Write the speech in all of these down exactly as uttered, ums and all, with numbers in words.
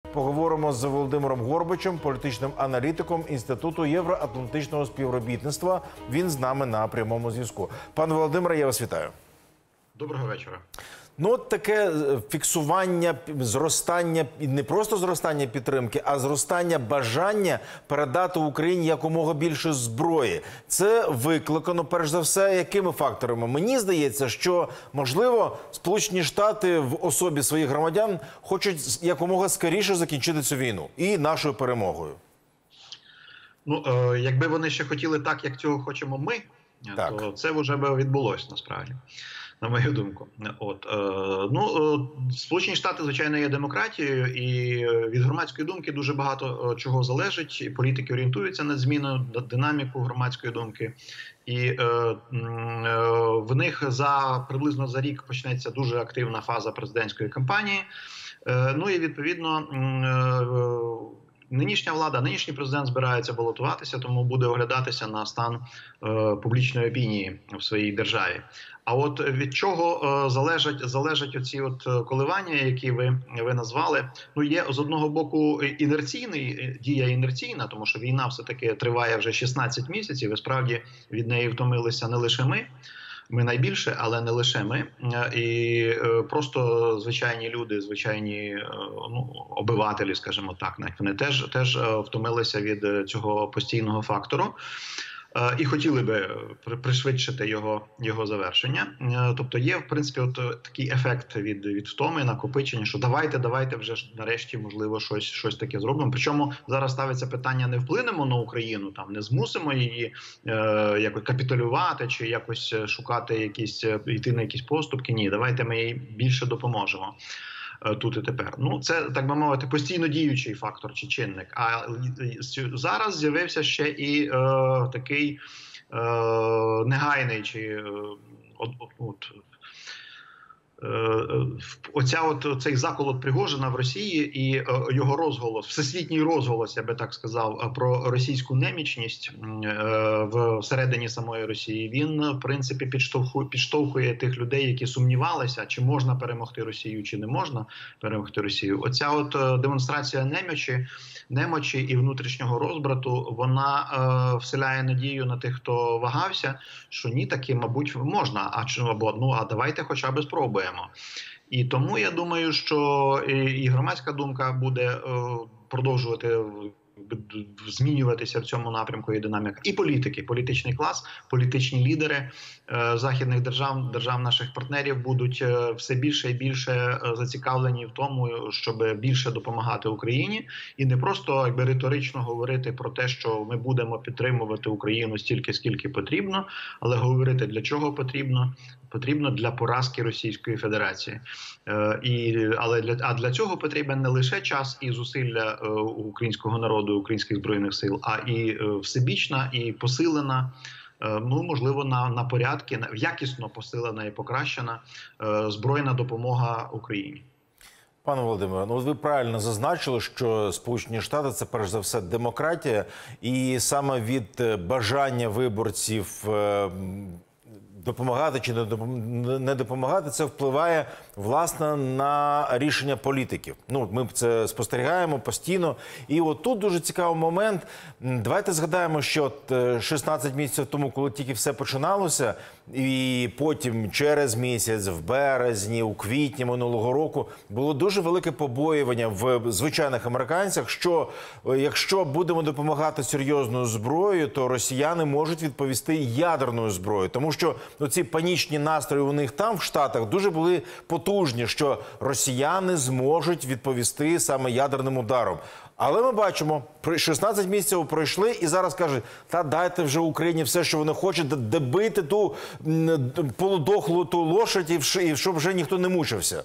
Поговоримо з Володимиром Горбачем, політичним аналітиком Інституту євроатлантичного співробітництва. Він з нами на прямому зв'язку. Пане Володимире, я вас вітаю. Доброго вечора. Ну, от таке фіксування, зростання, не просто зростання підтримки, а зростання бажання передати Україні якомога більше зброї. Це викликано, перш за все, якими факторами? Мені здається, що, можливо, Сполучені Штати в особі своїх громадян хочуть якомога скоріше закінчити цю війну і нашою перемогою. Ну, е, якби вони ще хотіли так, як цього хочемо ми, так. то це вже би відбулося, насправді. На мою думку, от е, ну е, Сполучені Штати, звичайно, є демократією, і від громадської думки дуже багато чого залежить. І політики орієнтуються на зміну, на динаміку громадської думки, і е, е, в них за приблизно за рік почнеться дуже активна фаза президентської кампанії. Е, ну і відповідно. Е, Нинішня влада, нинішній президент збирається балотуватися, тому буде оглядатися на стан е, публічної опінії в своїй державі. А от від чого е, залежать, залежать оці от коливання, які ви, ви назвали, ну є з одного боку інерційний, дія інерційна, тому що війна все-таки триває вже шістнадцять місяців, і справді від неї втомилися не лише ми. Ми найбільше, але не лише ми. І е, просто звичайні люди, звичайні е, ну, обивателі, скажімо так, навіть вони теж, теж втомилися від цього постійного фактору. Е, і хотіли би пришвидшити його, його завершення. Е, тобто є, в принципі, от такий ефект від, від втоми, накопичення, що давайте, давайте вже ж нарешті, можливо, щось, щось таке зробимо. Причому зараз ставиться питання, не вплинемо на Україну, там, не змусимо її е, якось капітулювати чи якось шукати якісь, йти на якісь поступки. Ні, давайте ми їй більше допоможемо. Тут і тепер. Ну, це, так би мовити, постійно діючий фактор чи чинник. А зараз з'явився ще і е, такий е, негайний, чи е, от, от, Оця от цей заколот Пригожина в Росії і його розголос, всесвітній розголос, я би так сказав, про російську немічність в середині самої Росії, він, в принципі, підштовхує, підштовхує тих людей, які сумнівалися, чи можна перемогти Росію, чи не можна перемогти Росію. Оця от демонстрація немочі, немочі і внутрішнього розбрату, вона е, вселяє надію на тих, хто вагався, що ні, таки, мабуть, можна, а, або, ну, а давайте хоча б спробуємо. І тому я думаю, що і, і громадська думка буде е, продовжувати змінюватися в цьому напрямку і динаміка. І політики, політичний клас, політичні лідери е, західних держав, держав наших партнерів будуть е, все більше і більше е, зацікавлені в тому, щоб більше допомагати Україні. І не просто якби риторично говорити про те, що ми будемо підтримувати Україну стільки, скільки потрібно, але говорити, для чого потрібно. Потрібно для поразки Російської Федерації. Е, і, але для, а для цього потрібен не лише час і зусилля е, українського народу, українських Збройних сил, а і е, всебічна, і посилена, е, ну, можливо, на, на порядки, на, якісно посилена і покращена е, збройна допомога Україні. Пане Володимире, ну ви правильно зазначили, що Сполучені Штати – це перш за все демократія, і саме від бажання виборців е, допомагати чи не допомагати, це впливає, власне, на рішення політиків. Ну, ми це спостерігаємо постійно. І от тут дуже цікавий момент. Давайте згадаємо, що от шістнадцять місяців тому, коли тільки все починалося, і потім через місяць, в березні, у квітні минулого року, було дуже велике побоювання в звичайних американцях, що якщо будемо допомагати серйозною зброєю, то росіяни можуть відповісти ядерною зброєю. Тому що ці панічні настрої у них там, в Штатах, дуже були потужні, що росіяни зможуть відповісти саме ядерним ударом. Але ми бачимо, шістнадцять місяців пройшли, і зараз кажуть, та дайте вже Україні все, що вони хочуть, де бити ту полудохлу ту лошадь, і щоб вже ніхто не мучився.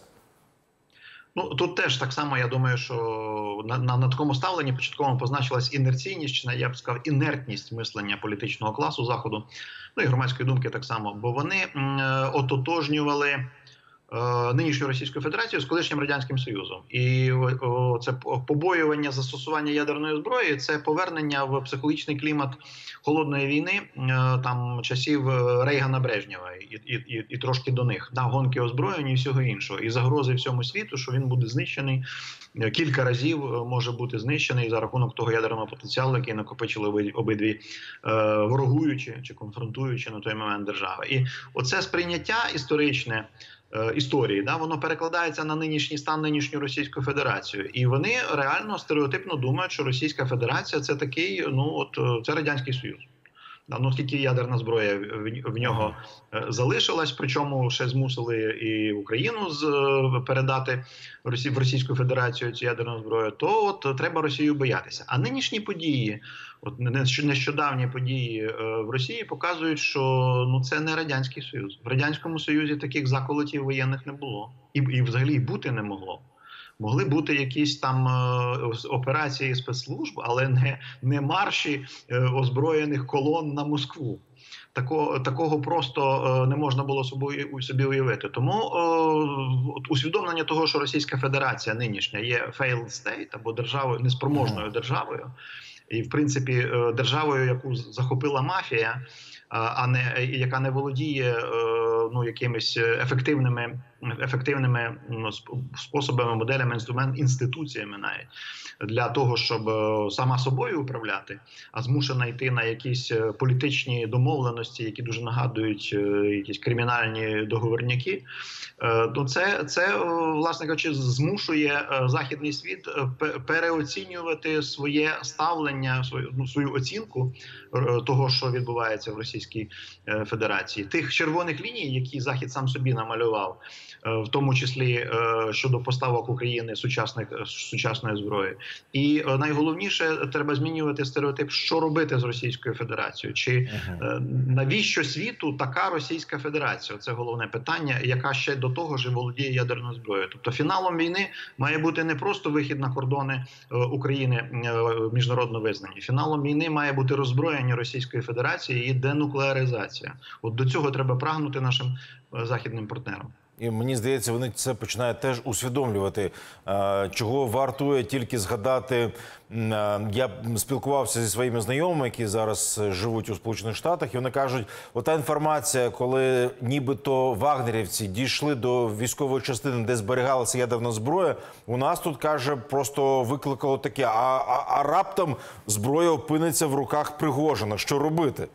Ну, тут теж так само, я думаю, що на, на, на такому ставленні початково позначилась інерційність, чи, я б сказав, інертність мислення політичного класу Заходу, ну і громадської думки так само, бо вони м, ототожнювали нинішньою Російською Федерацією з колишнім Радянським Союзом. І о, це побоювання застосування ядерної зброї – це повернення в психологічний клімат холодної війни там часів Рейгана-Брежнєва і, і, і, і трошки до них. Да, гонки озброєння і всього іншого. І загрози всьому світу, що він буде знищений, кілька разів може бути знищений за рахунок того ядерного потенціалу, який накопичили обидві е, ворогуючі чи конфронтуючі на той момент держави. І оце сприйняття історичне, історії, да, воно перекладається на нинішній стан, нинішню Російську Федерацію. І вони реально стереотипно думають, що Російська Федерація – це такий, ну, от, це Радянський Союз. Да, ну, скільки ядерна зброя в, в нього залишилась, причому ще змусили і Україну з, передати Росі, в Російську Федерацію цю ядерну зброю, то от треба Росію боятися. А нинішні події, от нещодавні події в Росії показують, що ну, це не Радянський Союз. В Радянському Союзі таких заколотів воєнних не було. І, і взагалі бути не могло. Могли бути якісь там е, операції спецслужб, але не, не марші е, озброєних колон на Москву. Такого, такого просто е, не можна було собі, собі уявити. Тому е, усвідомлення того, що Російська Федерація нинішня є failed state, або державою, неспроможною державою, і, в принципі, е, державою, яку захопила мафія, а не яка не володіє ну, якимись ефективними, ефективними ну, способами, моделями, інструмент, інституціями навіть для того, щоб сама собою управляти, а змушена йти на якісь політичні домовленості, які дуже нагадують якісь кримінальні договорняки. То це, це, власне кажучи, змушує західний світ переоцінювати своє ставлення, свою, ну, свою оцінку того, що відбувається в Російській Федерації. Тих червоних ліній, які Захід сам собі намалював, в тому числі щодо поставок України сучасних, сучасної зброї. І найголовніше, треба змінювати стереотип, що робити з Російською Федерацією. Чи uh-huh. навіщо світу така Російська Федерація? Це головне питання, яка ще до того ж володіє ядерною зброєю. Тобто фіналом війни має бути не просто вихід на кордони України міжнародно визнані. Фіналом війни має бути роззброєння Російської Федерації і денуклеаризація. От до цього треба прагнути нашим західним партнерам. І мені здається, вони це починають теж усвідомлювати, чого вартує тільки згадати. Я спілкувався зі своїми знайомими, які зараз живуть у Сполучених Штатах, і вони кажуть, ота інформація, коли нібито вагнерівці дійшли до військової частини, де зберігалася ядерна зброя, у нас тут, каже, просто викликало таке, а, а, а раптом зброя опиниться в руках Пригожина. Що робити?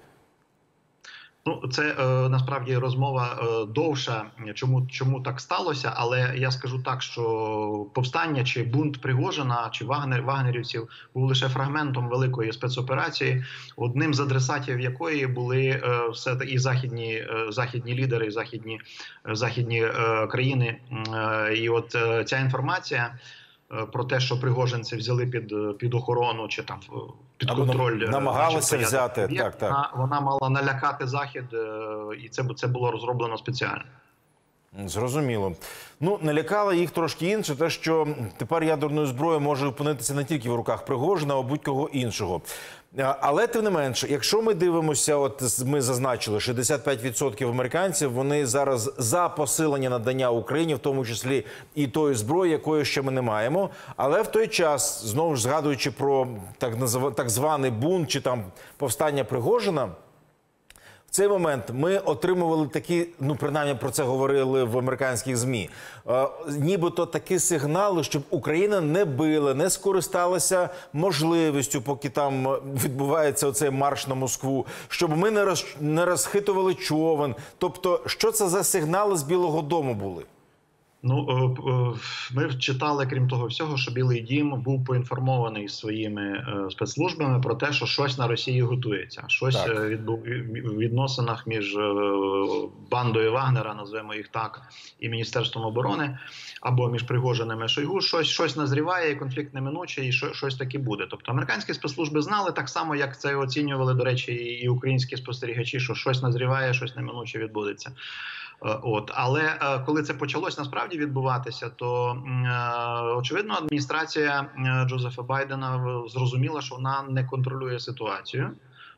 Ну, це е, насправді розмова е, довша, чому, чому так сталося, але я скажу так, що повстання чи бунт Пригожина, чи Вагнер, вагнерівців був лише фрагментом великої спецоперації, одним з адресатів якої були е, все і західні, е, західні лідери, і західні, е, західні е, країни. Е, і от е, ця інформація про те, що пригожинці взяли під, під охорону чи там під контроль, намагалися взяти, так, так. Вона, вона мала налякати Захід, і це, це було розроблено спеціально. Зрозуміло. Ну, налякало їх трошки інше, те, що тепер ядерною зброєю може опинитися не тільки в руках Пригожина, а будь-кого іншого. Але, тим не менше, якщо ми дивимося, от ми зазначили, шістдесят п'ять відсотків американців, вони зараз за посилення надання Україні, в тому числі і тої зброї, якої ще ми не маємо. Але в той час, знову ж згадуючи про так, так званий бунт чи там повстання Пригожина, в цей момент ми отримували такі, ну, принаймні про це говорили в американських ЗМІ, е, нібито такі сигнали, щоб Україна не била, не скористалася можливістю, поки там відбувається оцей марш на Москву, щоб ми не, роз, не розхитували човен. Тобто, що це за сигнали з Білого дому були? Ну, ми читали, крім того всього, що Білий дім був поінформований своїми спецслужбами про те, що щось на Росії готується. Щось в відносинах між бандою Вагнера, назвемо їх так, і Міністерством оборони, або між Пригожиним і Шойгу, щось, щось назріває, і конфлікт неминучий, і щось таке буде. Тобто американські спецслужби знали так само, як це оцінювали, до речі, і українські спостерігачі, що щось назріває, щось неминуче відбудеться. От, але е, коли це почалось насправді відбуватися, то е, очевидно адміністрація Джозефа Байдена зрозуміла, що вона не контролює ситуацію.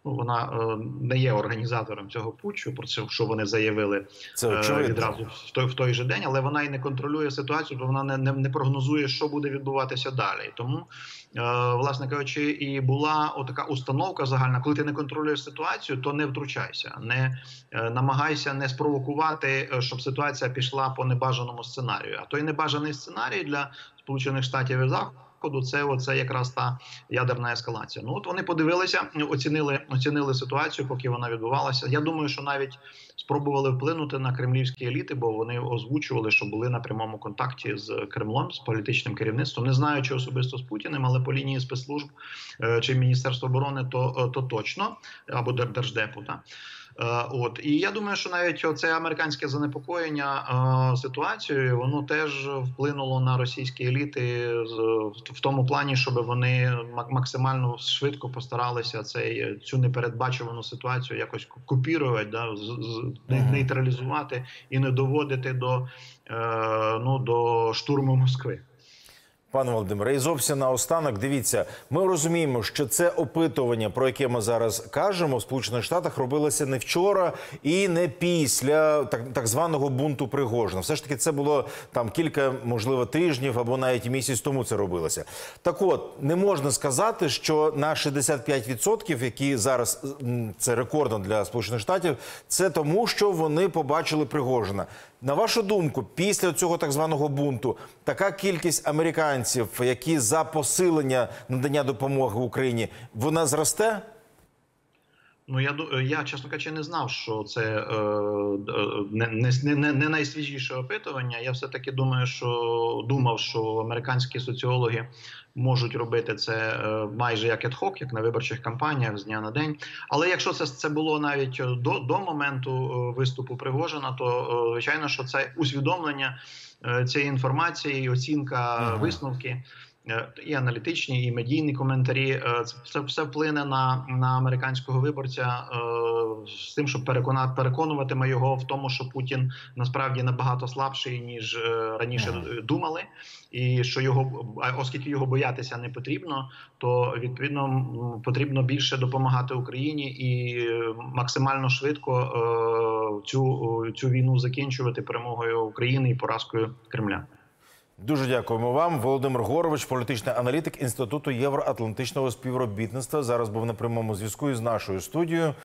ну вона е, не є організатором цього путчу, про це що вони заявили це е, відразу в той в той же день, але вона і не контролює ситуацію, бо вона не, не, не прогнозує, що буде відбуватися далі. Тому, е, власне кажучи, і була отака установка загальна: коли ти не контролюєш ситуацію, то не втручайся, не е, намагайся не спровокувати, щоб ситуація пішла по небажаному сценарію. А той небажаний сценарій для Сполучених Штатів і Заходу — це оце якраз та ядерна ескалація. Ну от вони подивилися, оцінили, оцінили ситуацію, поки вона відбувалася. Я думаю, що навіть спробували вплинути на кремлівські еліти, бо вони озвучували, що були на прямому контакті з Кремлем, з політичним керівництвом. Не знаю, чи особисто з Путіним, але по лінії спецслужб чи Міністерства оборони, то, то точно, або Держдепу, так. От і я думаю, що навіть це американське занепокоєння е, ситуацією, воно теж вплинуло на російські еліти в тому плані, щоб вони максимально швидко постаралися цей цю непередбачувану ситуацію якось купірувати, да, з, з, нейтралізувати і не доводити до, е, ну, до штурму Москви. Пане Володимире, і зовсім наостанок, дивіться, ми розуміємо, що це опитування, про яке ми зараз кажемо, в Сполучених Штатах робилося не вчора і не після так, так званого бунту Пригожина. Все ж таки це було там кілька, можливо, тижнів або навіть місяць тому це робилося. Так от, не можна сказати, що на шістдесят п'ять відсотків, які зараз, це рекордно для Сполучених Штатів, це тому, що вони побачили Пригожина. На вашу думку, після цього так званого бунту, така кількість американців, які за посилення надання допомоги Україні, вона зросте? Ну, я, я, чесно кажучи, не знав, що це е, не, не, не, не найсвіжіше опитування. Я все-таки думаю, що думав, що американські соціологи можуть робити це е, майже як ед-хок, як на виборчих кампаніях з дня на день. Але якщо це, це було навіть до, до моменту виступу Пригожина, то, е, звичайно, що це усвідомлення е, цієї інформації, оцінка, ага. висновки, і аналітичні, і медійні коментарі, це все вплине на, на американського виборця з тим, щоб переконати, переконуватиме його в тому, що Путін насправді набагато слабший, ніж раніше mm. думали, і що його, оскільки його боятися не потрібно, то відповідно потрібно більше допомагати Україні і максимально швидко цю, цю війну закінчувати перемогою України і поразкою Кремля. Дуже дякуємо вам. Володимир Горович, політичний аналітик Інституту євроатлантичного співробітництва. Зараз був на прямому зв'язку із нашою студією.